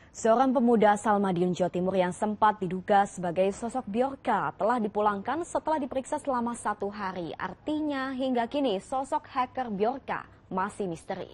Seorang pemuda asal Madiun, Jawa Timur yang sempat diduga sebagai sosok Bjorka telah dipulangkan setelah diperiksa selama 1 hari. Artinya hingga kini sosok hacker Bjorka masih misteri.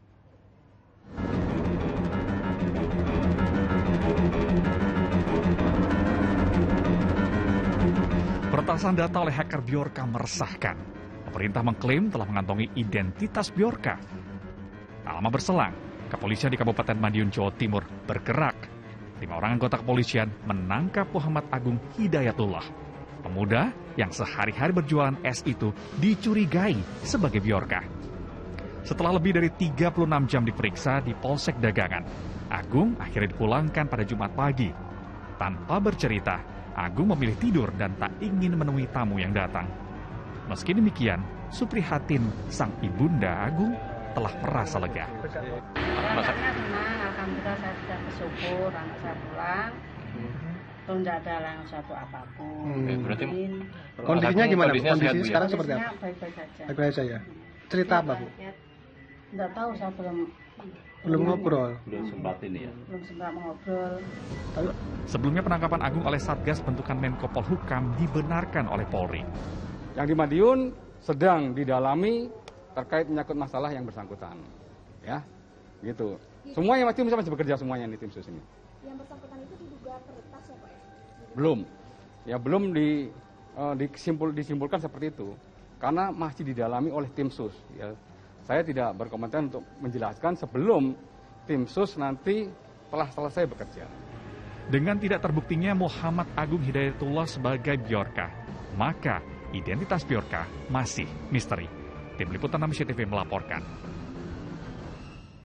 Peretasan data oleh hacker Bjorka meresahkan. Pemerintah mengklaim telah mengantongi identitas Bjorka. Tak lama berselang, kepolisian di Kabupaten Madiun, Jawa Timur bergerak. 5 orang anggota kepolisian menangkap Muhammad Agung Hidayatullah. Pemuda yang sehari-hari berjualan es itu dicurigai sebagai Bjorka. Setelah lebih dari 36 jam diperiksa di Polsek Dagangan, Agung akhirnya dipulangkan pada Jumat pagi. Tanpa bercerita, Agung memilih tidur dan tak ingin menemui tamu yang datang. Meski demikian, Suprihatin, sang ibunda Agung, telah merasa lega. Rasanya senang, alhamdulillah saya sudah bersyukur anak saya pulang. Belum ada satu apapun. Berarti kondisinya gimana? Kondisi Bu, sekarang seperti apa? Baik-baik saja. Baik-baik saja. Cerita apa, Bu? Tidak tahu, saya Belum ngobrol. belum sempat ini ya. belum sempat mengobrol. Sebelumnya penangkapan Agung oleh Satgas bentukan Menko Polhukam dibenarkan oleh Polri. Yang di Madiun sedang didalami terkait menyangkut masalah yang bersangkutan, ya, gitu. Semuanya masih bekerja semuanya di tim sus ini. Yang bersangkutan itu diduga peretas ya Pak? Belum, ya belum disimpulkan seperti itu, karena masih didalami oleh tim sus. Ya, saya tidak berkomentar untuk menjelaskan sebelum tim sus nanti telah selesai bekerja. Dengan tidak terbuktinya Muhammad Agung Hidayatullah sebagai Bjorka, maka identitas Bjorka masih misteri. Tim Liputan Indonesia TV melaporkan.